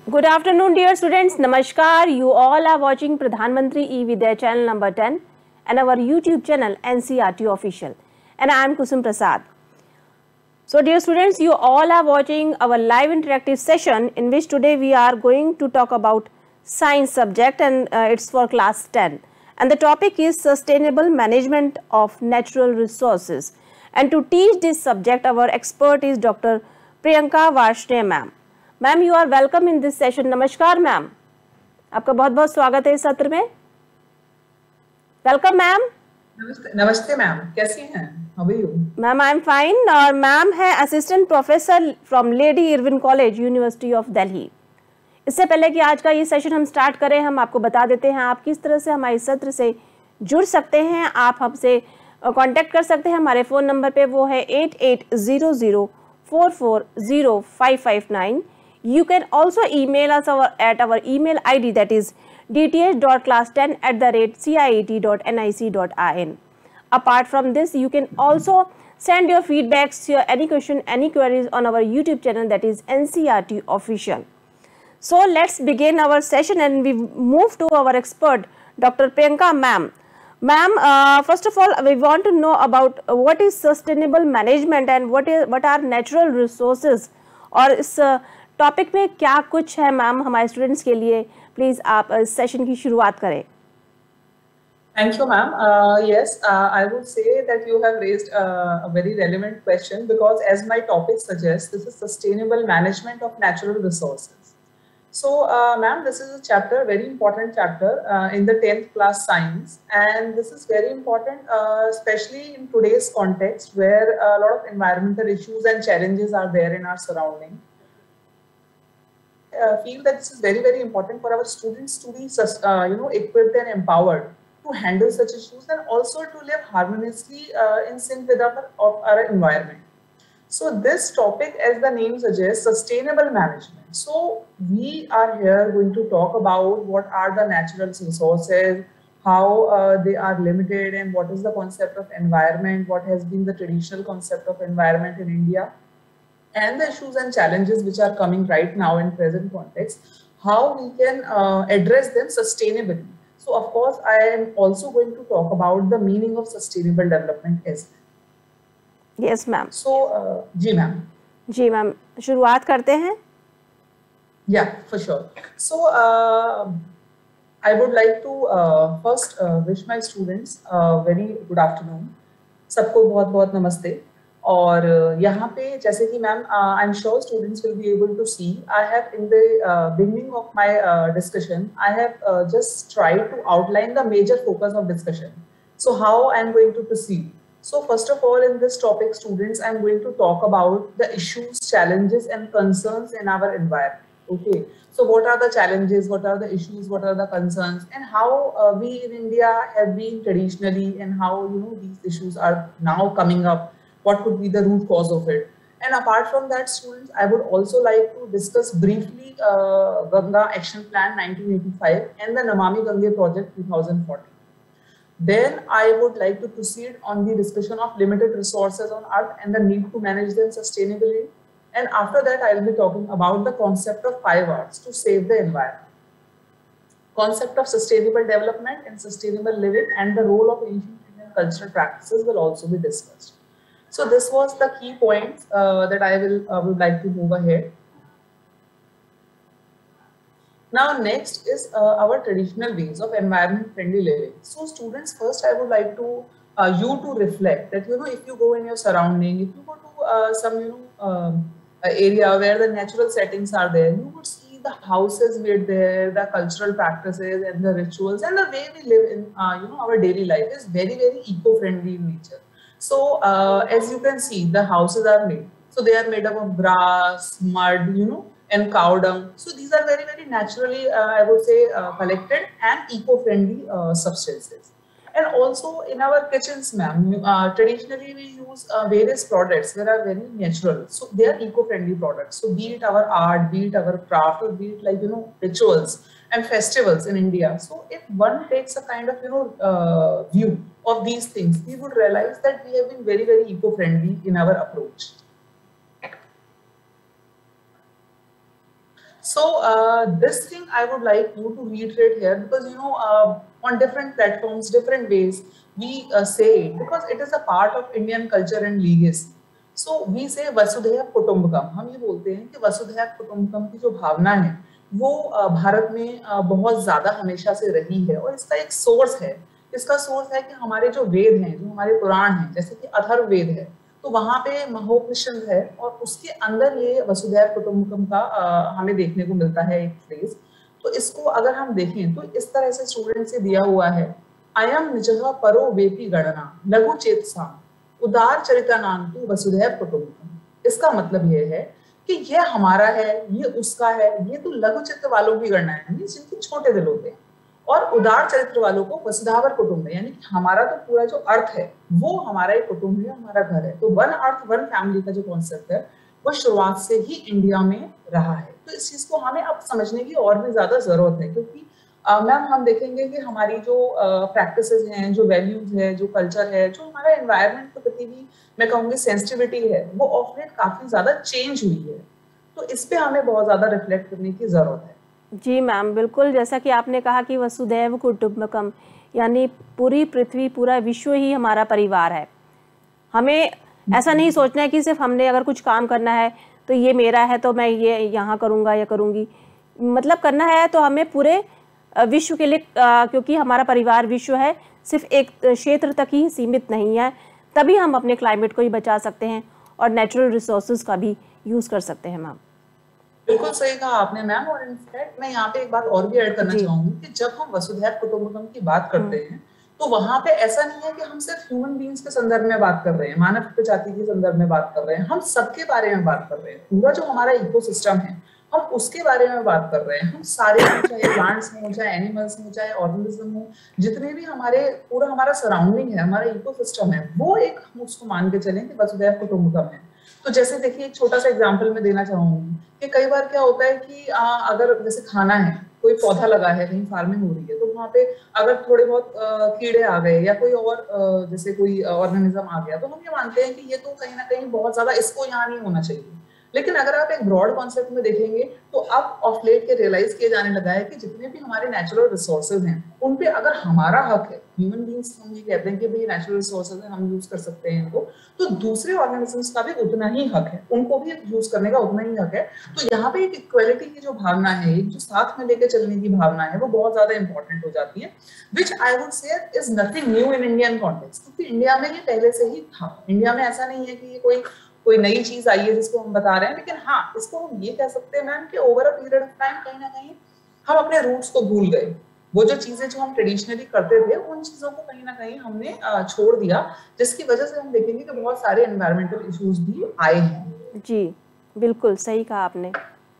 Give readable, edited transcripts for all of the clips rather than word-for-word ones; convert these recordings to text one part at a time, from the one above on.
Good afternoon, dear students. Namaskar. You all are watching Pradhan Mantri E-Vidya channel number 10 and our YouTube channel NCERT Official. And I am Kusum Prasad. So, dear students, you all are watching our live interactive session in which today we are going to talk about science subject and it's for class 10. And the topic is sustainable management of natural resources. And to teach this subject, our expert is Dr. Priyanka Varshney ma'am. Ma'am you are welcome in this session. नमस्कार ma'am, आपका बहुत बहुत स्वागत है इस सत्र में. Welcome ma'am. नमस्ते मैम, कैसी हैं? How are you? Ma'am I am fine. और मैम है assistant professor from Lady Irwin College, university of Delhi. इससे पहले कि आज का ये सेशन हम स्टार्ट करें, हम आपको बता देते हैं आप किस तरह से हमारे सत्र से जुड़ सकते हैं. आप हमसे कांटेक्ट कर सकते हैं. हमारे फ़ोन नंबर पे वो है 8800440559. You can also email us at our email ID, that is dth.class10@ciet.nic.in. Apart from this, you can also send your feedbacks, your any question, any queries on our YouTube channel, that is NCERT Official. So let's begin our session and we move to our expert, Dr. Priyanka ma'am. Ma'am, first of all, we want to know about what is sustainable management and what are natural resources. और इस topic में क्या कुछ है ma'am हमारे students के लिए. Please आप इस सेशन की शुरुआत करें. Thank you, ma'am. Yes, I would say that you have raised a very relevant question because, as my topic suggests, this is sustainable management of natural resources. So, ma'am, this is a chapter, very important chapter in the 10th class science, and this is very important, especially in today's context where a lot of environmental issues and challenges are there in our surrounding. Feel that this is very, very important for our students to be equipped and empowered to handle such issues and also to live harmoniously in sync with our environment. So this topic, as the name suggests, sustainable management. So we are here going to talk about what are the natural resources, how they are limited, and what is the concept of environment, what has been the traditional concept of environment in India, and the issues and challenges which are coming right now in present context, how we can address them sustainably. So of course, I am also going to talk about the meaning of sustainable development as well. Yes, ma'am. So, जी ma'am. जी ma'am, शुरुआत करते हैं. Yeah, for sure. So, I would like to first wish my students very good afternoon. सबको बहुत बहुत नमस्ते. और यहाँ पे जैसे कि ma'am I am sure students will be able to see, I have in the beginning of my discussion I have just tried to outline the major focus of discussion. So how I am going to proceed. So first of all, in this topic, students, I am going to talk about the issues, challenges, and concerns in our environment. Okay. So what are the challenges? What are the issues? What are the concerns? And how we in India have been traditionally, and how these issues are now coming up. What could be the root cause of it? And apart from that, students, I would also like to discuss briefly Ganga Action Plan 1985 and the Namami Gange Project 2014. Then I would like to proceed on the discussion of limited resources on Earth and the need to manage them sustainably. And after that, I will be talking about the concept of 5 R's to save the environment. Concept of sustainable development and sustainable living and the role of ancient Indian cultural practices will also be discussed. So this was the key points that I would like to move ahead. Now next is our traditional ways of environment-friendly living. So students, first I would like to you to reflect that if you go in your surrounding, if you go to some area where the natural settings are there, you would see the houses made there, the cultural practices and the rituals and the way we live in our daily life is very, very eco-friendly in nature. So as you can see, the houses are made. So they are made up of grass, mud, and cow dung. So these are very, very naturally, I would say, collected and eco-friendly substances. And also in our kitchens, ma'am, traditionally we use various products that are very natural. So they are eco-friendly products. So be it our art, be it our craft, or be it like, rituals and festivals in India. So if one takes a kind of, view of these things, we would realize that we have been very, very eco-friendly in our approach. So this thing I would like you to reiterate here, because on different platforms, different ways we say it, because it is a part of Indian culture and legacy. So we say वसुधैव कुटुंबकम, हम ये बोलते हैं कि वसुधैव कुटुंबकम की जो भावना है वो भारत में बहुत ज्यादा हमेशा से रही है, और इसका एक सोर्स है। इसका सोर्स है कि हमारे जो वेद हैं, जो हमारे पुराण हैं, जैसे कि अथर्ववेद है, तो वहां पे महोपनिषद है, और उसके अंदर ये वसुधैव कुटुंबकम का हमें देखने को मिलता है एक फ्रेज। तो इसको अगर हम देखें तो इस तरह से स्टूडेंट से दिया हुआ है, अयम निजः परो वेपी गणना लघु चेतसा उदार चरितानांतु वसुधैव कुटुंबकम। इसका मतलब ये है कि ये हमारा है, ये उसका है, ये तो लघु चित्त वालों की गणना है, जिनके छोटे दिल होते हैं, और उदार चरित्र वालों को वसुधावर कुटुंब है, यानी कि हमारा तो पूरा जो अर्थ है वो हमारा एक कुटुंब है, हमारा घर है। तो वन अर्थ वन फैमिली का जो कॉन्सेप्ट है वो शुरुआत से ही इंडिया में रहा है। तो इस चीज को हमें अब समझने की और भी ज्यादा जरूरत है, क्योंकि मैम हम देखेंगे कि हमारी जो प्रैक्टिसेस हैं, जो वैल्यूज है, जो कल्चर है, जो हमारा एनवायरनमेंट के प्रति भी मैं कहूँगी सेंसिटिविटी है, वो ऑफ लेट काफी ज्यादा चेंज हुई है। तो इस पे हमें बहुत ज्यादा रिफ्लेक्ट करने की जरूरत है। जी मैम, बिल्कुल, जैसा कि आपने कहा कि वसुधैव कुटुंबकम यानी पूरी पृथ्वी, पूरा विश्व ही हमारा परिवार है। हमें ऐसा नहीं सोचना है कि सिर्फ हमने अगर कुछ काम करना है तो ये मेरा है तो मैं ये यहाँ करूँगा या करूँगी, मतलब करना है तो हमें पूरे विश्व के लिए, क्योंकि हमारा परिवार विश्व है, सिर्फ एक क्षेत्र तक ही सीमित नहीं है, तभी हम अपने क्लाइमेट को ही बचा सकते हैं और नेचुरल रिसोर्सेज का भी यूज़ कर सकते हैं। मैम बिल्कुल सही कहा आपने मैम, और इनफैक्ट मैं यहाँ पे एक बात और भी ऐड करना चाहूंगी कि जब हम वसुधैव कुटुंबकम की बात करते हैं तो वहां पे ऐसा नहीं है कि हम सिर्फ ह्यूमन बीइंग्स के संदर्भ में बात कर रहे हैं, मानव प्रजाति के संदर्भ में बात कर रहे हैं, हम सबके बारे में बात कर रहे हैं। पूरा जो हमारा इकोसिस्टम है हम उसके बारे में बात कर रहे हैं। हम सारे, चाहे प्लांट्स हो, चाहे एनिमल्स हो, चाहे ऑर्गेनिज्म हो, जितने भी हमारे पूरा हमारा सराउंडिंग है, हमारा इकोसिस्टम है, वो एक हम उसको मान के चलें कि वसुधैव कुटुंबकम है। तो जैसे देखिए एक छोटा सा एग्जांपल मैं देना चाहूंगी कि कई बार क्या होता है कि अगर जैसे खाना है, कोई पौधा लगा है, कहीं फार्मिंग हो रही है, तो वहाँ पे अगर थोड़े बहुत कीड़े आ गए या कोई और जैसे कोई ऑर्गेनिज्म आ गया, तो हम ये मानते हैं कि ये तो कहीं ना कहीं बहुत ज्यादा, इसको यहाँ नहीं होना चाहिए। लेकिन अगर आप एक ब्रॉड कॉन्सेप्ट में देखेंगे तो अब ऑफ लेट के रियलाइज किया जाने लगा है कि जितने भी हमारे नेचुरल रिसोर्सेज हैं उन पे अगर हमारा हक है, ह्यूमन बीइंग्स हम ये कहते हैं कि भाई नेचुरल रिसोर्सेज है, हम यूज कर सकते हैं इनको, तो दूसरे ऑर्गेनिजम्स का भी उतना ही हक है, उनको भी यूज करने का उतना ही हक है। तो यहाँ पे एक इक्वालिटी की जो भावना है, एक जो साथ में लेकर चलने की भावना है, वो बहुत ज्यादा इंपॉर्टेंट हो जाती है, which I would say is nothing new in Indian context, क्योंकि इंडिया में ये पहले से ही था। इंडिया में ऐसा नहीं है कि ये कोई नई चीज आई है जिसको हम बता रहे हैं, लेकिन हाँ इसको हम ये कह सकते हैं मैम कि over a period of time कहीं ना कहीं हम अपने रूट्स को भूल गए। वो जो चीजें जो हम ट्रेडिशनली करते थे उन चीजों को कहीं ना कहीं हमने छोड़ दिया, जिसकी वजह से हम देखेंगे कि बहुत सारे एनवायरमेंटल इश्यूज भी आए हैं। जी बिल्कुल सही कहा आपने।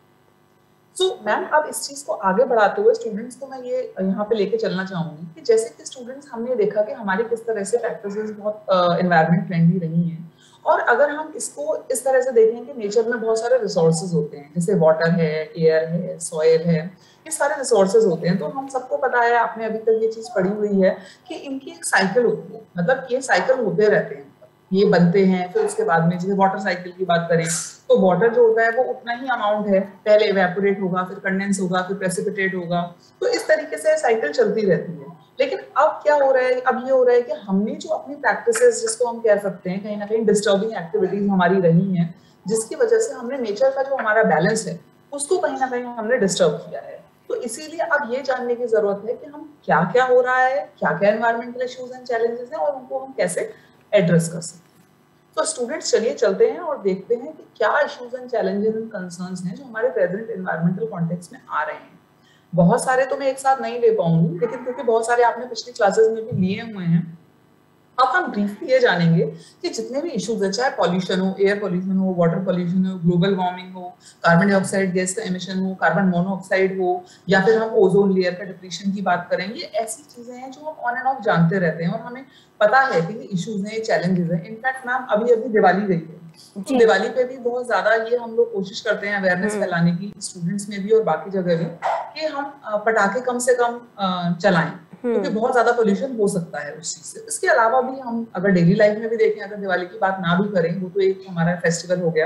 मैम अब इस चीज को आगे बढ़ाते हुए स्टूडेंट्स को मैं ये यहाँ पे लेके चलना चाहूंगी कि जैसे कि स्टूडेंट्स हमने देखा कि हमारी किस तरह से प्रैक्टिसेस बहुत एनवायरमेंट फ्रेंडली रही हैं, और अगर हम इसको इस तरह से देखें कि नेचर में बहुत सारे रिसोर्सेज होते हैं, जैसे वाटर है, एयर है, सॉइल है, ये सारे रिसोर्सेज होते हैं। तो हम सबको पता है, आपने अभी तक ये चीज पढ़ी हुई है कि इनकी एक साइकिल होती है, मतलब ये साइकिल होते रहते हैं, ये बनते हैं, फिर उसके बाद में जैसे वाटर साइकिल की बात करें तो वाटर जो होता है वो उतना ही अमाउंट है, पहले इवेपोरेट होगा, फिर कंडेंस होगा, फिर प्रेसिपिटेट होगा, तो इस तरीके से साइकिल चलती रहती है। लेकिन अब क्या हो रहा है, अब ये हो रहा है कि हमने जो अपनी प्रैक्टिसेस, जिसको हम कह सकते हैं कहीं ना कहीं डिस्टर्बिंग एक्टिविटीज हमारी रही हैं, जिसकी वजह से हमने नेचर का जो हमारा बैलेंस है उसको कहीं ना कहीं हमने डिस्टर्ब किया है। तो इसीलिए अब ये जानने की जरूरत है कि हम क्या क्या हो रहा है, क्या क्या एनवायरमेंटल इश्यूज एंड चैलेंजेस हैं, और उनको हम कैसे एड्रेस कर सकते हैं। तो स्टूडेंट्स चलिए चलते हैं और देखते हैं कि क्या issues and challenges and concerns हैं जो हमारे प्रेजेंट एनवायरमेंटल कॉन्टेक्स्ट में आ रहे हैं। बहुत सारे तो मैं एक साथ नहीं ले पाऊंगी, लेकिन क्योंकि बहुत सारे आपने पिछली क्लासेस में भी लिए हुए हैं, अब हम ब्रीफली ये जानेंगे कि जितने भी इश्यूज है, चाहे पॉल्यूशन हो, एयर पॉल्यूशन हो, वाटर पॉल्यूशन हो, ग्लोबल वार्मिंग हो, कार्बन डाइऑक्साइड गैस का एमिशन हो, कार्बन मोनोऑक्साइड हो, या फिर हम ओजोन लेयर का डिप्लीशन की बात करें, ये ऐसी चीजें हैं जो हम ऑन एंड ऑफ जानते रहते हैं और हमें पता है कि ये इश्यूज हैं, ये चैलेंजेस हैं। इनफैक्ट मैम अभी दिवाली गई है, तो दिवाली पे भी बहुत ज्यादा ये हम लोग कोशिश करते हैं अवेयरनेस फैलाने की, स्टूडेंट्स में भी और बाकी जगह भी, कि हम पटाखे कम से कम चलाएं, क्योंकि बहुत ज्यादा पोल्यूशन हो सकता है उस चीज से। इसके अलावा भी हम अगर डेली लाइफ में भी देखें, अगर दिवाली की बात ना भी करें, वो तो एक हमारा फेस्टिवल हो गया,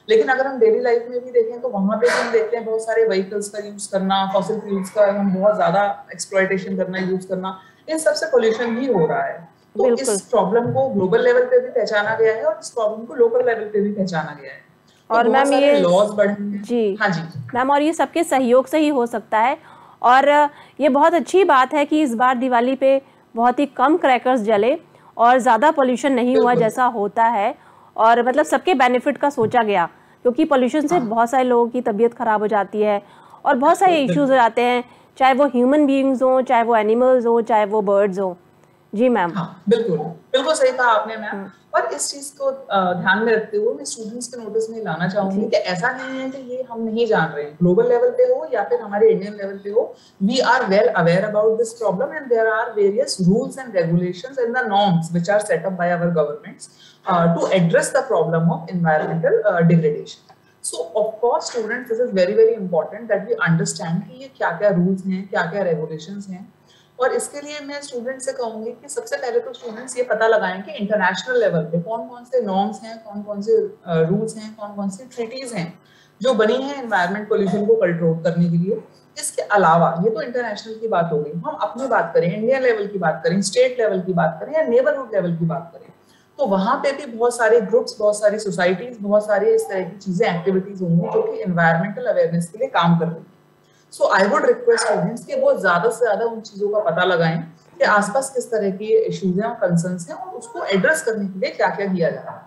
लेकिन अगर हम डेली लाइफ में भी देखें तो वहां पे हम देखते हैं बहुत सारे व्हीकल्स का यूज करना, फॉसिल फ्यूल्स का हम बहुत ज्यादा एक्सप्लॉयटेशन करना, यूज करना, इन सबसे पोल्यूशन ही हो रहा है। तो इस प्रॉब्लम को ग्लोबल लेवल पे भी पहचाना गया है और इस प्रॉब्लम को लोकल लेवल पे भी पहचाना गया है। तो और मैम ये लॉज बढ़े हैं। जी हाँ जी मैम, और ये सबके सहयोग से ही हो सकता है। और ये बहुत अच्छी बात है कि इस बार दिवाली पे बहुत ही कम क्रैकर्स जले और ज़्यादा पोल्यूशन नहीं हुआ जैसा होता है, और मतलब सबके बेनिफिट का सोचा गया, क्योंकि पोल्यूशन से बहुत सारे लोगों की तबीयत खराब हो जाती है और बहुत सारे इश्यूज हो जाते हैं, चाहे वो ह्यूमन बीइंग्स हो, चाहे वो एनिमल्स हो, चाहे वो बर्ड्स हो। जी मैम। हाँ, बिल्कुल बिल्कुल सही कहा आपने मैम। और इस चीज को ध्यान में रखते हुए मैं स्टूडेंट्स के नोटिस में लाना चाहूंगी कि ऐसा नहीं है कि ये हम नहीं जान रहे हैं, ग्लोबल लेवल पे हो या फिर हमारे इंडियन लेवल पे हो, we are well aware about this problem and there are various rules and regulations and the norms which are set up by our governments to address the problem of environmental degradation. So of course students, this is very very important that we understand कि ये क्या-क्या rules हैं, क्या-क्या regulations हैं। और इसके लिए मैं स्टूडेंट से कहूंगी कि सबसे पहले तो स्टूडेंट्स ये पता लगाएं कि इंटरनेशनल लेवल पे कौन-कौन से नॉर्म्स हैं, कौन-कौन से रूल्स हैं, कौन-कौन सी ट्रीटीज हैं जो बनी है एनवायरमेंट पोल्यूशन को कंट्रोल करने के लिए। इसके अलावा ये तो इंटरनेशनल की बात हो गई, हम अपनी बात करें, इंडियन लेवल की बात करें, स्टेट लेवल की बात करें या नेबरहुड लेवल की बात करें, तो वहां पे भी बहुत सारे ग्रुप्स, बहुत सारी सोसाइटीज, बहुत सारे इस तरह की चीजें, एक्टिविटीज होंगी जो कि एनवायरमेंटल अवेयरनेस के लिए काम कर रही है। So I would request students कि वो ज्यादा से ज्यादा उन चीजों का पता लगाएं कि आसपास किस तरह की इश्यूज हैं और कंसर्न्स हैं और उसको एड्रेस करने के लिए क्या क्या किया जा रहा है।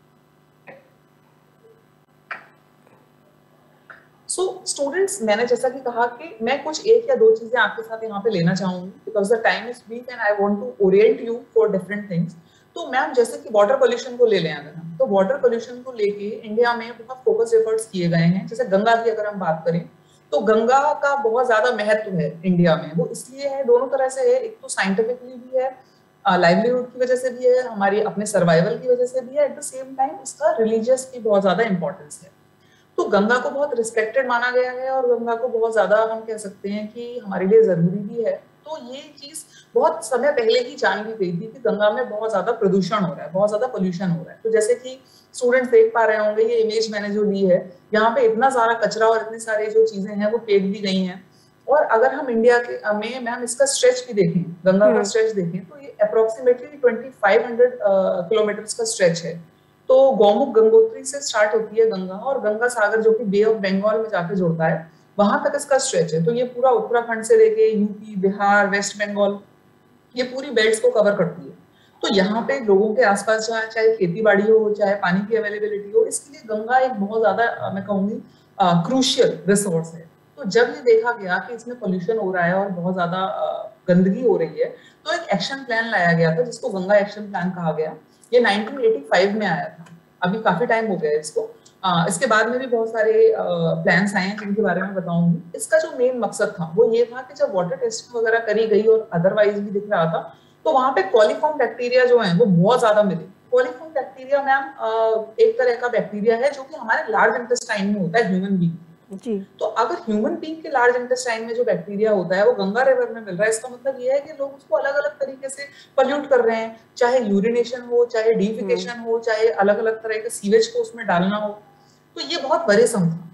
सो स्टूडेंट्स, मैंने जैसा कि कहा कि मैं कुछ एक या दो चीजें आपके साथ यहाँ पे लेना चाहूंगी because the time is brief and I want to orient you for different things. तो मैम जैसे कि वाटर पोल्यूशन को ले लें अगर हम, तो वाटर पोल्यूशन को लेके इंडिया में बहुत फोकस एफर्ट्स किए गए हैं। जैसे गंगा की अगर हम बात करें तो गंगा का बहुत ज्यादा महत्व है इंडिया में। वो इसलिए है, दोनों तरह से है, एक तो साइंटिफिकली भी है, लाइवलीहुड की वजह से भी है, हमारी अपने सर्वाइवल की वजह से भी है, एट द सेम टाइम इसका रिलीजियस की बहुत ज्यादा इंपॉर्टेंस है। तो गंगा को बहुत रिस्पेक्टेड माना गया है और गंगा को बहुत ज्यादा हम कह सकते हैं कि हमारे लिए जरूरी भी है। तो ये चीज बहुत समय पहले ही जान ली गई थी कि गंगा में बहुत ज्यादा प्रदूषण हो रहा है, बहुत ज्यादा पोल्यूशन हो रहा है। तो जैसे कि स्टूडेंट्स देख पा रहे होंगे, ये इमेज मैंने जो ली है, यहाँ पे इतना सारा कचरा और इतनी सारी जो चीजें हैं वो फेंक दी गई हैं। और अगर हम इंडिया के में मैम इसका स्ट्रेच भी देखें, गंगा का स्ट्रेच देखें, तो ये अप्रोक्सीमेटली 2500 किलोमीटर का स्ट्रेच है। तो गौमुख गंगोत्री से स्टार्ट होती है गंगा और गंगा सागर जो कि बे ऑफ बंगाल में जाके जुड़ता है, वहां तक इसका स्ट्रेच है। तो ये पूरा उत्तराखंड से लेके यूपी, बिहार, वेस्ट बंगाल, ये पूरी बेल्ट्स को कवर करती है। तो यहाँ पे लोगों के आसपास चाहे खेती बाड़ी हो, चाहे पानी की अवेलेबिलिटी हो, इसके लिए गंगा एक बहुत ज्यादा मैं कहूंगी क्रूशियल रिसोर्स है। तो जब ये देखा गया कि इसमें पोल्यूशन हो रहा है और बहुत ज्यादा गंदगी हो रही है, तो एक एक्शन प्लान लाया गया था जिसको गंगा एक्शन प्लान कहा गया। ये 1985 में आया था, अभी काफी टाइम हो गया इसको। इसके बाद में भी बहुत सारे प्लान्स आए हैं जिनके बारे में बताऊंगी। इसका जो मेन मकसद था वो ये था कि जब वाटर टेस्टिंग वगैरह करी गई और अदरवाइज भी दिख रहा था, तो वहां पे कॉलीफॉर्म बैक्टीरिया जो है वो बहुत ज्यादा मिले। कॉलीफॉर्म बैक्टीरिया मैम एक तरह का बैक्टीरिया है जो कि हमारे लार्ज इंटेस्टाइन में होता है, ह्यूमन बीइंग जी। तो अगर ह्यूमन बीइंग के लार्ज इंटेस्टाइन में जो बैक्टीरिया होता है वो गंगा रिवर में मिल रहा है, इसका मतलब ये है कि लोग उसको अलग अलग तरीके से पल्यूट कर रहे हैं, चाहे यूरिनेशन हो, चाहे डीफिकेशन हो, चाहे अलग अलग तरह के सीवेज को उसमें डालना हो। तो ये बहुत बड़ेसम था।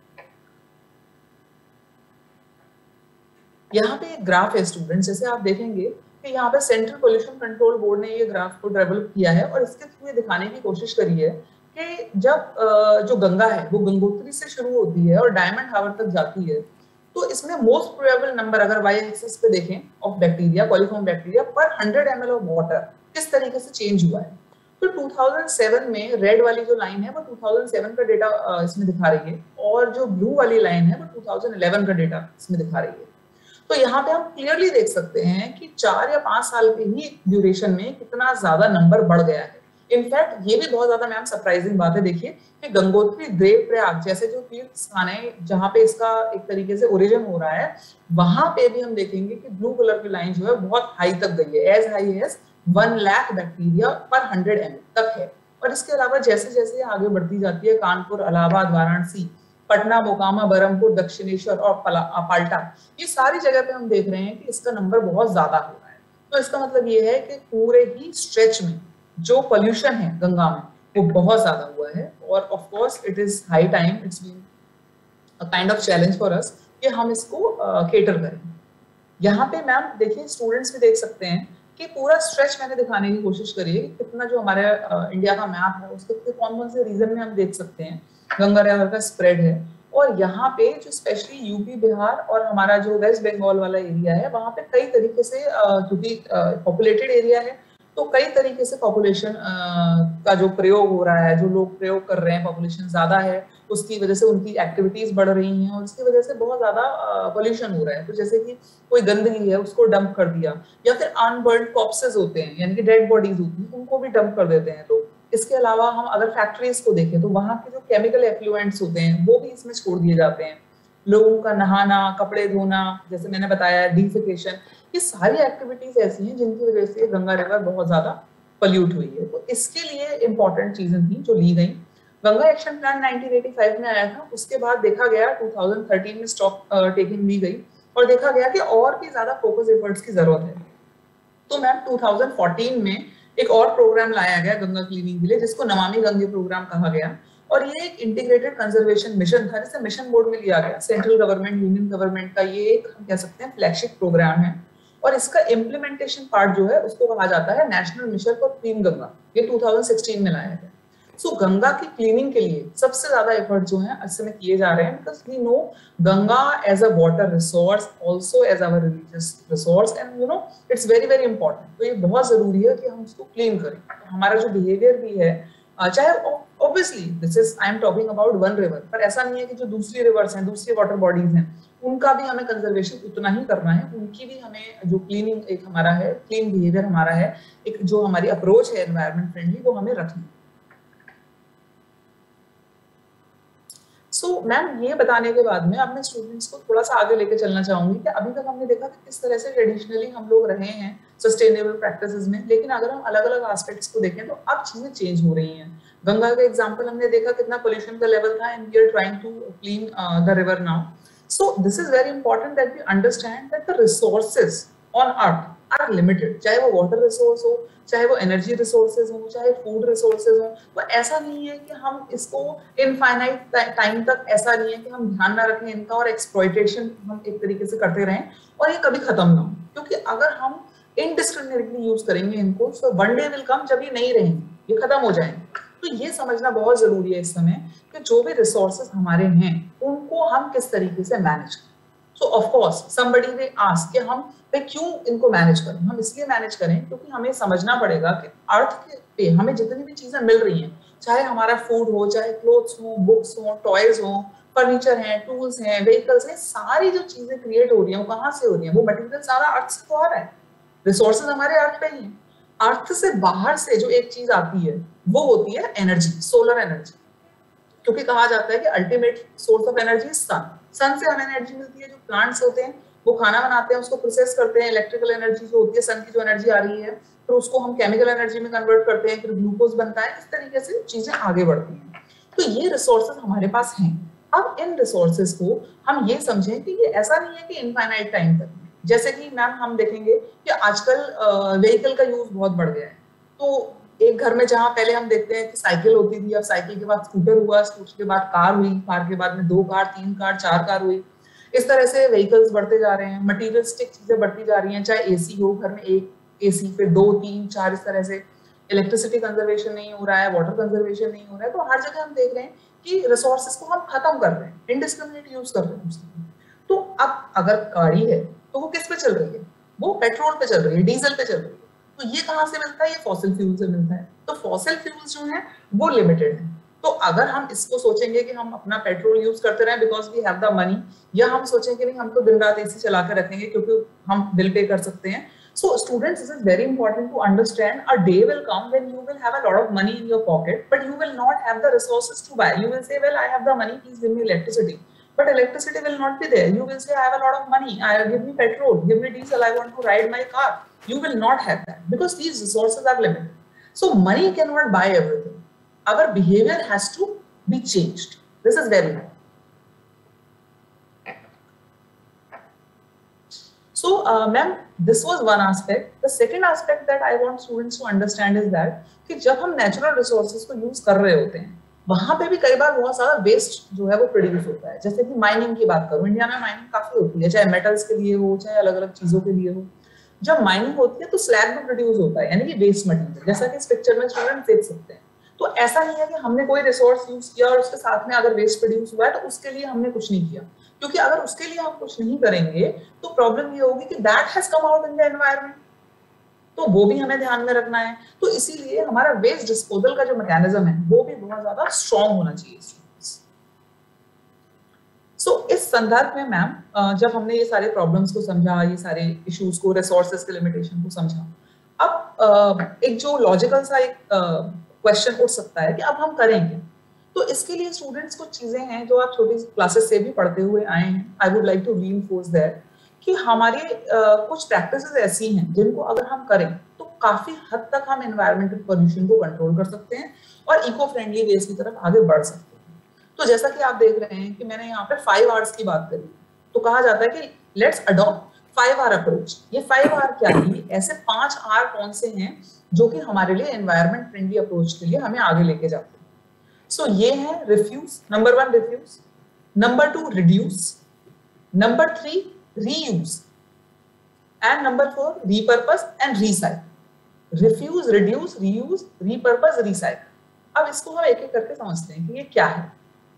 यहाँ पे एक ग्राफ है स्टूडेंट्स, जैसे आप देखेंगे कि यहाँ पे सेंट्रल पोल्यूशन कंट्रोल बोर्ड ने ये ग्राफ को डेवलप किया है और इसके थ्रू ये दिखाने की कोशिश करी है कि जब जो गंगा है वो गंगोत्री से शुरू होती है और डायमंड हार्बर तक जाती है, तो इसमें मोस्ट प्रोबेबल नंबर अगर वाई एक्सिस पे देखें ऑफ बैक्टीरिया, कॉलीफॉर्म बैक्टीरिया पर 100 ml ऑफ वाटर किस तरीके से चेंज हुआ है। तो 2007 में रेड वाली जो लाइन है वो 2007 का डेटा इसमें दिखा रही है और जो ब्लू वाली लाइन है वो 2011 का डेटा इसमें दिखा रही है। तो यहाँ पे हम क्लियरली देख सकते हैं कि 4 या 5 साल के ही ड्यूरेशन में कितना ज्यादा नंबर बढ़ गया है। इनफैक्ट ये भी बहुत ज्यादा मैम सरप्राइजिंग बात है, देखिए कि गंगोत्री, देवप्रयाग जैसे जो तीर्थ स्थान है जहाँ पे इसका एक तरीके से ओरिजिन हो रहा है, वहां पे भी हम देखेंगे कि ब्लू कलर की लाइन जो है बहुत हाई तक गई है, as high as 1 lakh bacteria पर 100 ml तक है। और इसके अलावा जैसे जैसे आगे बढ़ती जाती है, कानपुर, इलाहाबाद, वाराणसी, पटना, मोकामा, बरहमपुर, दक्षिणेश्वर और पाल्टा, ये सारी जगह पे हम देख रहे हैं कि इसका नंबर बहुत ज्यादा हो रहा है। तो इसका मतलब ये है कि पूरे ही स्ट्रेच में जो पोल्यूशन है गंगा में वो बहुत ज्यादा हुआ है और of course it is high time, it's been a kind of challenge for us कि हम इसको केटर करें। यहाँ पे मैम देखिए स्टूडेंट्स भी देख सकते हैं कि पूरा स्ट्रेच मैंने दिखाने की कोशिश करी है कि कितना जो हमारे इंडिया का मैप है उसके कौन कौन से रीजन में हम देख सकते हैं गंगा रिवर का स्प्रेड है। और यहाँ पे जो स्पेशली यूपी बिहार और हमारा जो वेस्ट बंगाल वाला एरिया है वहाँ पे कई तरीके से क्योंकि पॉपुलेटेड एरिया है तो कई तरीके से पॉपुलेशन का जो प्रयोग हो रहा है, जो लोग प्रयोग कर रहे हैं, पॉपुलेशन ज्यादा है उसकी वजह से उनकी एक्टिविटीज बढ़ रही हैं और उसकी वजह से बहुत ज्यादा पोल्यूशन हो रहा है। तो जैसे कि कोई गंदगी है उसको डंप कर दिया या फिर अनबर्न्ड कॉर्प्सेस होते हैं यानी कि डेड बॉडीज होती हैं उनको भी डंप कर देते हैं लोग। इसके अलावा हम अगर फैक्ट्रीज को देखें तो वहां के जो केमिकल एफ्लुएंट्स होते हैं वो भी इसमें छोड़ दिए जाते हैं। लोगों का नहाना, कपड़े धोना, जैसे मैंने बताया डिफिकेशन, ये सारी एक्टिविटीज ऐसी हैं जिनकी वजह से गंगा रिवर बहुत ज्यादा पोल्यूट हुई है। तो इसके लिए इंपॉर्टेंट चीजें थी जो ली गई। गंगा एक्शन प्लान 1985 में आया था, उसके बाद देखा गया 2013 में स्टॉप टेकिंग ली गई और देखा गया कि और भी ज्यादा फोकस एफर्ट्स की जरूरत है। तो मैम 2014 में एक और प्रोग्राम लाया गया गंगा क्लीनिंग के लिए जिसको नमामि गंगे प्रोग्राम कहा गया और ये एक इंटीग्रेटेड कंजर्वेशन मिशन था जिसे मिशन मोड में लिया गया। सेंट्रल गवर्नमेंट, यूनियन गवर्नमेंट का ये एक हम कह सकते हैं फ्लैगशिप प्रोग्राम है और इसका इम्प्लीमेंटेशन पार्ट जो है उसको कहा जाता है National Mission for Clean Ganga. ये 2016 में लाया गया। सो गंगा की क्लीनिंग के लिए सबसे ज्यादा एफर्ट जो है इस समय किए जा रहे हैं because we know Ganga as a water resource also as our religious resource and you know it's very very important. तो ये बहुत जरूरी है कि हम उसको क्लीन करें। तो हमारा जो बिहेवियर भी है चाहे obviously this is I am talking about one river, पर ऐसा नहीं है कि जो दूसरी रिवर्स हैं, दूसरी वाटर बॉडीज हैं, उनका भी हमें कंजर्वेशन उतना ही करना है। उनकी भी हमें जो क्लीनिंग एक हमारा है, क्लीन बिहेवियर हमारा है, एक जो हमारी अप्रोच है एनवायरमेंट फ्रेंडली, वो हमें रखनी है। सो मैम ये बताने के बाद में अपने स्टूडेंट्स को थोड़ा सा आगे लेके चलना चाहूंगी कि अभी तक हमने देखा कि किस तरह से ट्रेडिशनली हम लोग रहे हैं सस्टेनेबल प्रैक्टिसेस में, लेकिन अगर हम अलग अलग एस्पेक्ट्स को देखें तो अब चीजें चेंज हो रही हैं। गंगा का एग्जांपल हमने देखा कितना पोल्यूशन का लेवल था and we are trying to clean the river now. So this is very important that we understand that the resources on earth are limited, चाहे वो वाटर रिसोर्स हो, चाहे वो एनर्जी रिसोर्सेज हो, चाहे फूड रिसोर्सेज हो। तो ऐसा नहीं है कि हम इसको इनफाइनाइट टाइम तक, ऐसा नहीं है कि हम ध्यान ना रखें इनका और एक्सप्लॉइटेशन हम एक तरीके से करते रहें और ये कभी खत्म ना हो। क्योंकि अगर हम इनडिस्क्रिमिनेटली यूज करेंगे इनको तो वन डे विल कम जब ये नहीं रहेंगे, ये खत्म हो जाएंगे। तो ये समझना बहुत जरूरी है इस समय कि जो भी रिसोर्सेज हमारे हैं उनको हम किस तरीके से मैनेज करें। So of course somebody will ask कि हम क्यों इनको मैनेज करें। हम इसलिए मैनेज करें क्योंकि हमें समझना पड़ेगा कि अर्थ पे हमें जितनी भी चीजें मिल रही हैं, चाहे हमारा फूड हो, चाहे क्लोथ्स हो, बुक्स हो, टॉयज हो, फर्नीचर हैं, टूल्स हैं, व्हीकल्स हैं, सारी जो चीजें क्रिएट हो रही हैं वो कहाँ से हो रही हैं? वो मटेरियल सारा अर्थ से तो आ रहा है। रिसोर्सेज हमारे अर्थ पे ही है। अर्थ से बाहर से जो एक चीज आती है वो होती है एनर्जी, सोलर एनर्जी। क्योंकि कहा जाता है कि ultimate source of energy is sun. Sun से हमें एनर्जी मिलती है। जो प्लांट्स होते हैं वो खाना बनाते हैं, उसको प्रोसेस करते हैं, इलेक्ट्रिकल एनर्जी जो होती है, सन की जो एनर्जी आ रही है, फिर उसको हम केमिकल एनर्जी में कन्वर्ट करते हैं, फिर ग्लूकोज बनता है। इस तरीके से चीजें आगे बढ़ती हैं। तो ये रिसोर्सेज हमारे पास हैं। अब इन रिसोर्सेज को हम ये समझें कि ये ऐसा नहीं है कि इनफाइनाइट टाइम तक। जैसे कि मैम हम देखेंगे कि आजकल व्हीकल का यूज बहुत बढ़ गया है। तो एक घर में जहां पहले हम देखते हैं कि साइकिल होती थी, अब साइकिल के बाद स्कूटर हुआ, स्कूटर के बाद कार हुई, कार के बाद में 2 कार, 3 कार, 4 कार हुई। इस तरह से व्हीकल्स बढ़ते जा रहे हैं, मटीरियलिस्टिक चीजें बढ़ती जा रही हैं। चाहे एसी हो, घर में एक एसी, फिर 2, 3, 4, इस तरह से इलेक्ट्रिसिटी कंजर्वेशन नहीं हो रहा है, वाटर कंजर्वेशन नहीं हो रहा है। तो हर जगह हम देख रहे हैं कि रिसोर्सेज को हम खत्म कर रहे हैं, इनडिस्क्रिमिनेट यूज कर रहे हैं उसकी। तो अब अगर गाड़ी है तो वो किस पे चल रही है? वो पेट्रोल पे चल रही है, डीजल पे चल रही है। तो ये कहाँ से मिलता है? ये फॉसिल फ्यूल से मिलता है। तो फॉसिल फ्यूल्स जो है वो लिमिटेड है। तो अगर हम इसको सोचेंगे कि हम अपना पेट्रोल यूज करते रहे because we have the money, या हम सोचेंगे नहीं हम तो दिन रात एसी चला कर रखेंगे क्योंकि हम बिल पे कर सकते हैं। So students, this is very important to understand. A day will come when you will have a lot of money in your pocket, but you will not have the resources to buy. You will say, well, I have the money, please give me electricity. But electricity will not be there. You will say, I have a lot of money, give me petrol, give me diesel, I want to ride my car. You will not have that because these resources are limited. So money cannot buy everything. Our behavior has to be changed. This is very important. So, ma'am, this was one aspect. The second aspect that I want students to understand is that कि जब हम natural resources को use कर रहे होते हैं, वहां पे भी कई बार बहुत सारा वेस्ट जो है वो प्रोड्यूस होता है। जैसे कि माइनिंग की बात करूं, इंडिया में माइनिंग काफी होती है, चाहे मेटल्स के लिए हो, चाहे अलग अलग चीजों के लिए हो। जब माइनिंग होती है तो स्लैग भी प्रोड्यूस होता है, यानी कि वेस्ट मटेरियल, जैसा कि इस पिक्चर में स्टूडेंट देख सकते हैं। तो ऐसा नहीं है कि हमने कोई रिसोर्स यूज किया और उसके साथ में अगर वेस्ट प्रोड्यूस हुआ है तो उसके लिए हमने कुछ नहीं किया, क्योंकि अगर उसके लिए हम कुछ नहीं करेंगे तो प्रॉब्लम ये होगी कि that has come out in the environment, तो वो भी हमें ध्यान में रखना है। तो इसीलिए हमारा वेस्ट डिस्पोजल का जो मैकेनिज्म है वो भी बहुत ज्यादा स्ट्रॉन्ग होना चाहिए। सो इस संदर्भ में मैम जब हमने ये सारे प्रॉब्लम्स को समझा, ये सारे इश्यूज को, रिसोर्सेज के लिमिटेशन को समझा, अब एक जो लॉजिकल सा एक क्वेश्चन उठ सकता है कि अब हम करेंगे। तो इसके लिए स्टूडेंट्स कुछ चीजें हैं जो आप छोटी क्लासेस से भी पढ़ते हुए आए हैं। I would like to reinforce that कि हमारी कुछ प्रैक्टिसेस ऐसी हैं जिनको अगर हम करें तो काफी हद तक हम एनवायरमेंटल पोल्यूशन को कंट्रोल कर सकते हैं और इको फ्रेंडली वेज की तरफ आगे बढ़ सकते हैं। तो जैसा कि आप देख रहे हैं कि मैंने यहाँ पे 5 R's की बात करी, तो कहा जाता है कि लेट्स अडॉप्ट 5 R अप्रोच। ये 5 R क्या है? ऐसे 5 R कौन से हैं जो कि हमारे लिए एनवायरमेंट फ्रेंडली अप्रोच के लिए हमें आगे लेके जाते हैं। सो ये है refuse, number 1 refuse, number 2 reduce, number 3 reuse, and number 4 repurpose and recycle. Refuse, reduce, reuse, repurpose, recycle. अब इसको हम एक एक करके समझते हैं कि ये क्या है।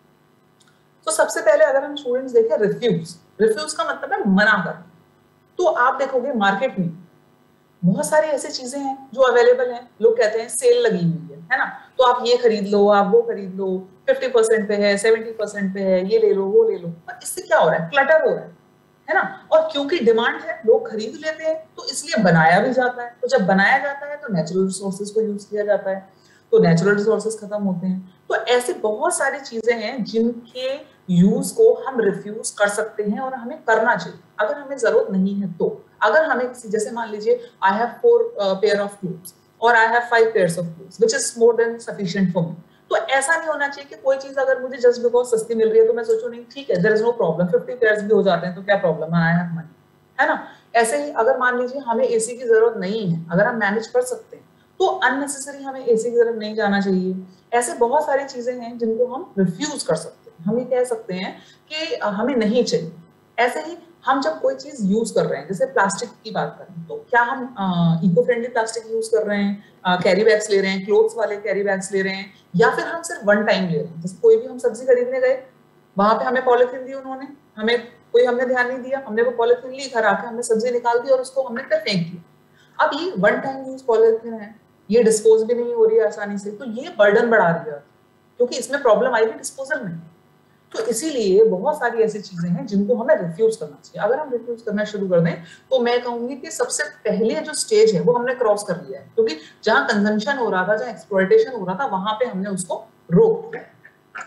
तो सबसे पहले अगर हम स्टूडेंट्स देखें रिफ्यूज, रिफ्यूज का मतलब है मना कर। तो आप देखोगे मार्केट में बहुत सारी ऐसी चीजें हैं जो अवेलेबल हैं, लोग कहते हैं सेल लगी हुई है ना, तो आप ये खरीद लो, आप वो खरीद लो, 50% पे है, 70% पे है, ये ले लो, वो ले लो। पर इससे क्या हो रहा है? क्लटर हो रहा है ना। और क्योंकि डिमांड है, लोग खरीद लेते हैं, तो इसलिए बनाया भी जाता है। तो जब बनाया जाता है तो नेचुरल रिसोर्सेज को यूज किया जाता है, तो नेचुरल रिसोर्सेज खत्म होते हैं। तो ऐसे बहुत सारी चीजें हैं जिनके यूज को हम रिफ्यूज कर सकते हैं और हमें करना चाहिए अगर हमें जरूरत नहीं है। तो अगर हमें किसी, जैसे मान लीजिए I have 4 pair of clothes और I have 5 pairs of clothes which is more than sufficient for me. तो ऐसा नहीं होना चाहिए कि कोई चीज अगर मुझे जस्ट बिकॉज सस्ती मिल रही है तो मैं सोचूं नहीं ठीक है, there is no problem, 50 pairs भी हो जाते हैं तो क्या प्रॉब्लम है, आई हैव मनी, है ना। ऐसे ही अगर मान लीजिए हमें एसी की जरूरत नहीं है, अगर हम मैनेज कर सकते हैं तो अननेसेसरी हमें एसी की तरफ नहीं जाना चाहिए। ऐसे बहुत सारी चीजें हैं जिनको हम रिफ्यूज कर सकते हैं। हम ये कह सकते हैं कि हमें नहीं चाहिए। ऐसे ही हम जब कोई चीज यूज कर रहे हैं, जैसे प्लास्टिक की बात करें, तो क्या हम इको फ्रेंडली प्लास्टिक यूज कर रहे हैं, कैरी बैग्स ले रहे हैं, क्लोथ्स वाले कैरी बैग्स ले रहे हैं, या फिर हम सिर्फ वन टाइम ले रहे हैं। जैसे कोई भी हम सब्जी खरीदने गए, वहां पे हमें पॉलिथीन दी उन्होंने, हमने ध्यान नहीं दिया, हमने वो पॉलिथीन ली, घर आके हमने सब्जी निकाल दी और उसको हमने फिर फेंक दिया। अब ये वन टाइम यूज पॉलिथीन है, ये डिस्पोज भी नहीं हो रही है आसानी से, तो ये बर्डन बढ़ा रही है क्योंकि इसमें प्रॉब्लम आएगी डिस्पोजल में। तो इसीलिए बहुत सारी ऐसी चीजें हैं जिनको हमें रिफ्यूज करना चाहिए। अगर हम रिफ्यूज करना शुरू कर दें तो मैं कहूंगी कि सबसे पहले जो स्टेज है वो हमने क्रॉस कर लिया है, क्योंकि जहां कंजम्पशन हो रहा था, जहां एक्सप्लॉयटेशन हो रहा था, वहां पे हमने उसको रोक दिया।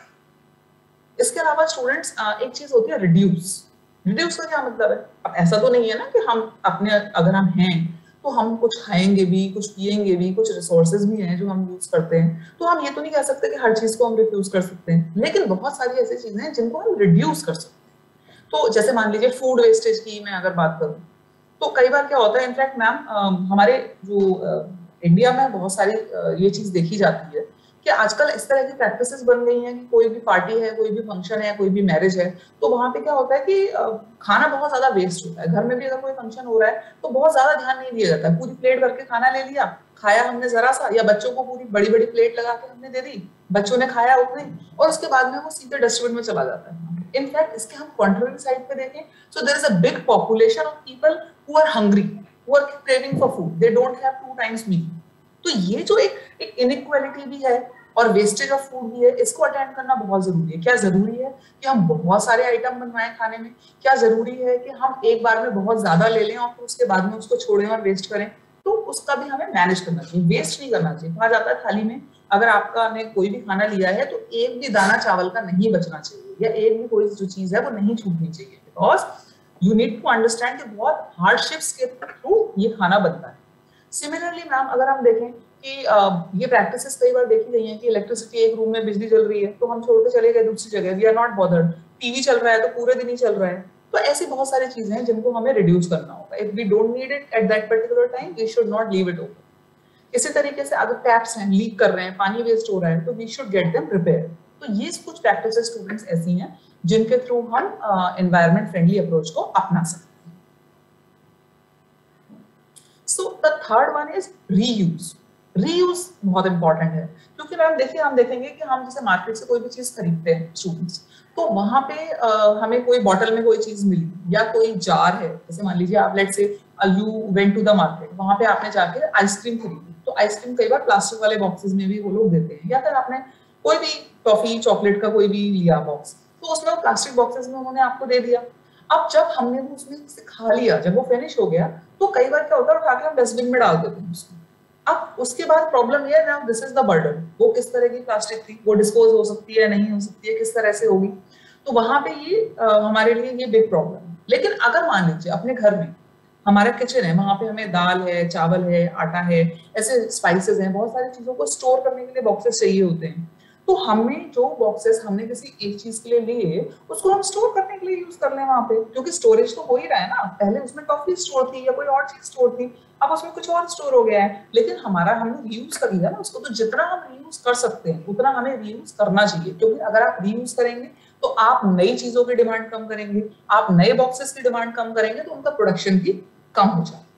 इसके अलावा स्टूडेंट्स एक चीज होती है रिड्यूस। रिड्यूस का क्या मतलब है? अब ऐसा तो नहीं है ना कि हम अपने, अगर हम हैं तो हम कुछ खाएंगे भी, कुछ पिएंगे भी, कुछ रिसोर्सेज भी हैं जो हम यूज करते हैं, तो हम ये तो नहीं कह सकते कि हर चीज को हम रिफ्यूज कर सकते हैं, लेकिन बहुत सारी ऐसी चीजें हैं जिनको हम रिड्यूस कर सकते हैं। तो जैसे मान लीजिए फूड वेस्टेज की मैं अगर बात करूं, तो कई बार क्या होता है, इनफैक्ट मैम हमारे जो इंडिया में बहुत सारी ये चीज देखी जाती है कि आजकल इस तरह की प्रैक्टिसेस बन गई हैं कि कोई भी पार्टी है, कोई भी फंक्शन है, कोई भी मैरिज है, तो वहां पे क्या होता है कि खाना बहुत ज्यादा वेस्ट होता है। घर में भी अगर कोई फंक्शन हो रहा है तो बहुत ज्यादा ध्यान नहीं दिया जाता है। पूरी प्लेट भर के खाना ले लिया, खाया हमने जरा सा, या बच्चों को पूरी बड़ी बड़ी प्लेट लगा के हमने दे दी, बच्चों ने खाया उतने, और उसके बाद में वो सीधे डस्टबिन में चला जाता है। इनफैक्ट इसके हम कॉन्ट्ररी साइड पे देखें, so there is a big population of people who are hungry, who are craving for food, they don't have 2 times meal. तो ये जो एक इनइक्वालिटी भी है और वेस्टेज ऑफ फूड भी है, इसको अटेंड करना बहुत जरूरी है। क्या जरूरी है कि हम बहुत सारे आइटम बनवाएं खाने में? क्या जरूरी है कि हम एक बार में बहुत ज्यादा ले लें और फिर उसके बाद में उसको छोड़ें और वेस्ट करें? तो उसका भी हमें मैनेज करना चाहिए, वेस्ट नहीं करना चाहिए। कहा जाता है थाली में अगर आपका ने कोई भी खाना लिया है तो एक भी दाना चावल का नहीं बचना चाहिए, या एक भी कोई जो चीज है वो नहीं छूटनी चाहिए, because you need to understand कि बहुत हार्डशिप्स के थ्रू ये खाना बनता है। सिमिलरली मैम अगर हम देखें कि ये प्रैक्टिसेस कई बार देखी गई हैं कि इलेक्ट्रिसिटी, एक रूम में बिजली चल रही है तो हम छोड़ के चले गए दूसरी जगह, we are not bothered. TV चल रहा है तो पूरे दिन ही चल रहा है, तो ऐसी बहुत सारी चीजें हैं जिनको हमें रिड्यूस करना होगा. If we don't need it at that particular time, we should not leave it open. इसी तरीके से अगर टैप्स हैं, लीक कर रहे हैं, पानी वेस्ट हो रहा है, तो we should get them repair. तो ये कुछ प्रैक्टिसेस स्टूडेंट्स ऐसी हैं जिनके थ्रू हम एनवायरमेंट फ्रेंडली अप्रोच को अपना सकते हैं. So the third one is reuse. Reuse बहुत इंपॉर्टेंट है, क्योंकि मैम देखिए, हम देखेंगे कि हम जैसे मार्केट से कोई भी चीज खरीदते हैं स्टूडेंट्स, तो वहां पे हमें कोई बॉटल में कोई चीज मिली या कोई जार है, जैसे मान लीजिए आप let's say you went to the market, वहां पे आपने जाके आइसक्रीम खरीदी, तो आइसक्रीम कई बार प्लास्टिक वाले बॉक्सेस में भी वो लोग देते हैं, या फिर आपने कोई भी टॉफी चॉकलेट का कोई भी लिया बॉक्स, तो उसमें वो प्लास्टिक बॉक्सेस में उन्होंने आपको दे दिया. अब जब हमने वो उसमें से खा लिया, जब वो फिनिश हो गया, तो कई बार क्या होता है, उठा के हम डस्टबिन में डाल देते हैं उसको. अब उसके बाद प्रॉब्लम ये है ना, दिस इज द बर्डन, वो किस तरह की प्लास्टिक थी, वो डिस्पोज हो सकती है, नहीं हो सकती है, किस तरह से होगी, तो वहां पे ये हमारे लिए ये बिग प्रॉब्लम है. लेकिन अगर मान लीजिए अपने घर में हमारा किचन है, वहां पे हमें दाल है, चावल है, आटा है, ऐसे स्पाइसेस हैं, बहुत सारी चीजों को स्टोर करने के लिए बॉक्सेस चाहिए होते हैं, तो हमें जो बॉक्सेस हमने किसी एक चीज के लिए लिए, उसको हम स्टोर करने के लिए यूज कर लें वहां पे, क्योंकि स्टोरेज तो हो ही रहा है ना. पहले उसमें टॉफी स्टोर थी या कोई और चीज स्टोर थी, अब उसमें कुछ और स्टोर हो गया है, लेकिन हमारा हमने रीयूज कर लिया ना उसको, तो जितना हम रीयूज कर सकते हैं उतना हमें रीयूज करना चाहिए, क्योंकि अगर आप रीयूज करेंगे तो आप नई चीजों की डिमांड कम करेंगे, आप नए बॉक्सेस की डिमांड कम करेंगे, तो उनका प्रोडक्शन भी कम हो जाएगा.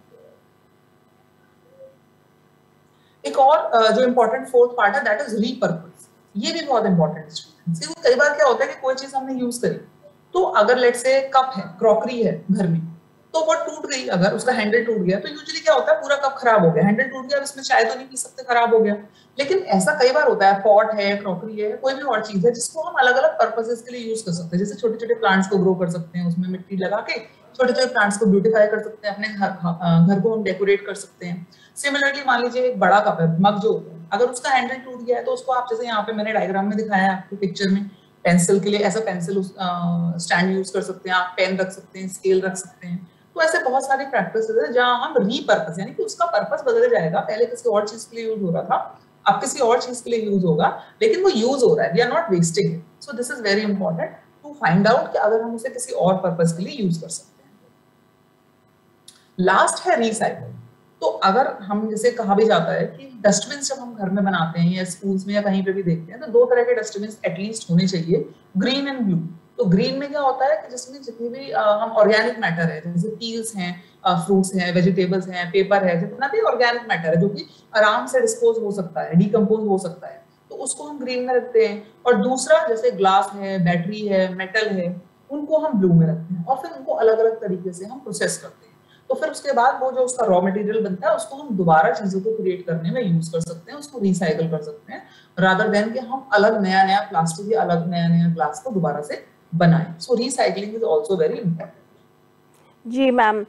एक और जो इम्पोर्टेंट फोर्थ पार्ट है, दैट इज रीपर्पस. ये भी बहुत इंपॉर्टेंट है स्टूडेंट्स. कई बार क्या होता है कि कोई चीज हमने यूज करी, तो अगर लेट्स से कप है, क्रॉकरी है घर में, तो वो टूट गई, अगर उसका हैंडल टूट गया, तो यूजुअली क्या होता है, पूरा कप खराब हो गया, हैंडल टूट गया, इसमें चाय तो नहीं पी सकते, खराब हो गया. लेकिन ऐसा कई बार होता है, पॉट है, क्रॉकरी है, कोई भी और चीज है जिसको हम अलग अलग पर्पसेस के लिए यूज कर सकते हैं. जैसे छोटे छोटे प्लांट्स को ग्रो कर सकते हैं, उसमें मिट्टी लगा के छोटे छोटे प्लांट्स को ब्यूटिफाई कर सकते हैं, अपने घर को हम डेकोरेट कर सकते हैं. सिमिलरली मान लीजिए एक बड़ा कप है, मग जो होता है, अगर उसका हैंडल टूट गया है, तो उसको आप जैसे यहाँ पे मैंने डायग्राम में दिखाया है आपको पिक्चर में, पेंसिल के लिए ऐसा पेंसिल स्टैंड यूज कर सकते हैं, आप पेन रख सकते हैं, स्केल रख सकते हैं. तो ऐसे बहुत सारी प्रैक्टिसेस है जहां हम रीपर्पस, यानी कि उसका पर्पस बदल जाएगा, पहले किसी और चीज के लिए यूज हो रहा था, अब किसी और चीज के लिए यूज होगा, लेकिन वो यूज हो रहा है, we are not wasting it. So this is very important to find out कि अगर हम उसे किसी और पर्पस के लिए यूज कर सकते हैं. लास्ट है रिसाइकल. तो अगर हम, जैसे कहा भी जाता है कि डस्टबिन जब हम घर में बनाते हैं या स्कूल्स में या कहीं पे भी देखते हैं, तो दो तरह के डस्टबिन एटलीस्ट होने चाहिए, ग्रीन एंड ब्लू. तो ग्रीन में क्या होता है कि जिसमें जितनी भी हम ऑर्गेनिक मैटर है, जैसे पील्स हैं, फ्रूट्स हैं, वेजिटेबल्स हैं, पेपर है, जितना भी ऑर्गेनिक मैटर है जो कि आराम से डिस्पोज हो सकता है, डिकम्पोज हो सकता है, तो उसको हम ग्रीन में रखते हैं. और दूसरा जैसे ग्लास है, बैटरी है, मेटल है, उनको हम ब्लू में रखते हैं, और फिर उनको अलग अलग तरीके से हम प्रोसेस करते हैं. तो फिर उसके बाद वो जो उसका रॉ मटेरियल बनता है, उसको हम दोबारा चीजों को क्रिएट करने में यूज कर सकते हैं, उसको रिसाइकल कर सकते हैं, रादर देन कि हम अलग नया नया प्लास्टिक या अलग नया नया ग्लास को दोबारा से बनाएं. So recycling is also very important. जी मैम,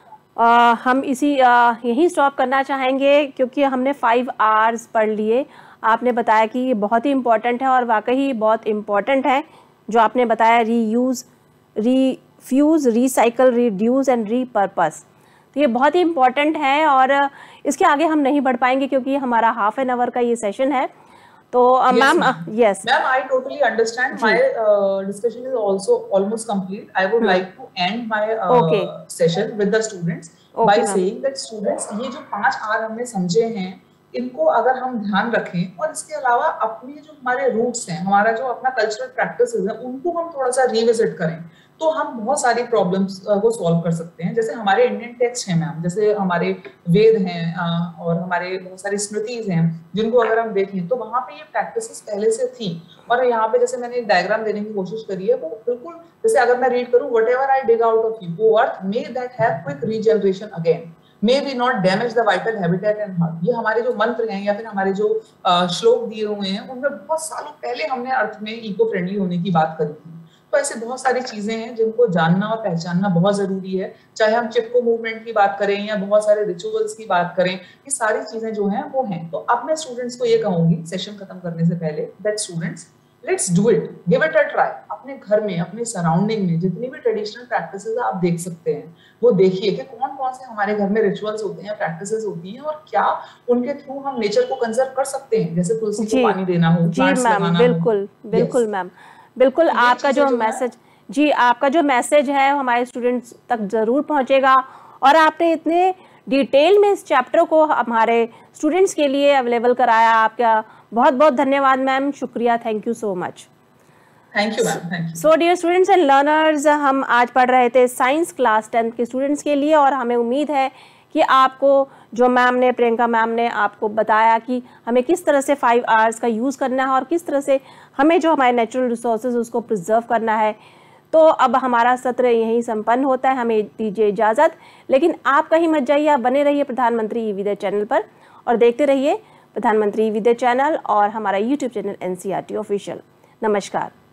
हम यही स्टॉप करना चाहेंगे, क्योंकि हमने 5 आवर्स पढ़ लिए. आपने बताया कि ये बहुत ही इम्पोर्टेंट है, और वाकई बहुत इम्पोर्टेंट है जो आपने बताया, reuse, refuse, recycle, reduce and repurpose. तो ये बहुत ही इम्पोर्टेंट है, और इसके आगे हम नहीं बढ़ पाएंगे क्योंकि हमारा हाफ एन आवर का ये सेशन है. तो ma'am, yes ma'am, I totally understand. My discussion is also almost complete. I would like to end my session with the students by saying that students, ये जो 5 आर हमने समझे हैं, इनको अगर हम ध्यान रखें, और इसके अलावा अपने जो हमारे रूट्स हैं, हमारा जो अपना कल्चरल प्रैक्टिसेस है, उनको हम थोड़ा सा रिविजिट करें, तो हम बहुत सारी प्रॉब्लम्स को सॉल्व कर सकते हैं. जैसे हमारे इंडियन टेक्स्ट हैं मैम, जैसे हमारे वेद हैं, और हमारे बहुत सारी स्मृतिज हैं, जिनको अगर हम देखें तो वहां पे ये प्रैक्टिसेस पहले से थी. और यहाँ पे जैसे मैंने एक डायग्राम देने की कोशिश करी है, वो बिल्कुल जैसे अगर मैं रीड करूँ, whatever I dig out of you, वो earth may that have quick regeneration again, may be not damage the vital habitat and heart. ये हमारे जो मंत्र हैं या फिर हमारे जो श्लोक दिए हुए हैं, उनमें बहुत सालों पहले हमने अर्थ में इको फ्रेंडली होने की बात करी थी. तो ऐसे बहुत सारी चीजें हैं जिनको जानना और पहचानना बहुत जरूरी है. चाहे हम चिपको मूवमेंट की बात करें या बहुत सारे रिचुअल्स की बात करें, ये सारी चीजें जो हैं वो हैं. तो अब मैं स्टूडेंट्स को ये कहूंगी सेशन खत्म करने से पहले, that students, let's do it, give it a try. अपने घर में, अपने सराउंडिंग में जितनी भी ट्रेडिशनल प्रैक्टिसेस आप देख सकते हैं, वो देखिए कि कौन कौन से हमारे घर में रिचुअल्स होते हैं, प्रैक्टिसेस होती हैं, और क्या उनके थ्रू हम नेचर को कंजर्व कर सकते हैं. जैसे तुलसी को पानी देना हो, प्लांट्स लगाना हो. बिल्कुल बिल्कुल मैम, बिल्कुल आपका जो मैसेज जी, आपका जो मैसेज है हमारे स्टूडेंट्स तक ज़रूर पहुंचेगा और आपने इतने डिटेल में इस चैप्टर को हमारे स्टूडेंट्स के लिए अवेलेबल कराया। आपका बहुत बहुत धन्यवाद मैम, शुक्रिया, thank you so much. Thank you ma'am, thank you. So dear students and learners, हम आज पढ़ रहे थे साइंस क्लास 10 के स्टूडेंट्स के लिए और हमें उम्मीद है कि आपको जो मैम ने, प्रियंका मैम ने आपको बताया कि हमें किस तरह से 5 आवर्स का यूज़ करना है और किस तरह से हमें जो हमारे नेचुरल रिसोर्सेज उसको प्रिजर्व करना है। तो अब हमारा सत्र यहीं संपन्न होता है, हमें दीजिए इजाज़त, लेकिन आप कहीं मत जाइए, आप बने रहिए प्रधानमंत्री ई-विद्या चैनल पर और देखते रहिए प्रधानमंत्री ई-विद्या चैनल और हमारा यूट्यूब चैनल NCERT ऑफिशियल। नमस्कार।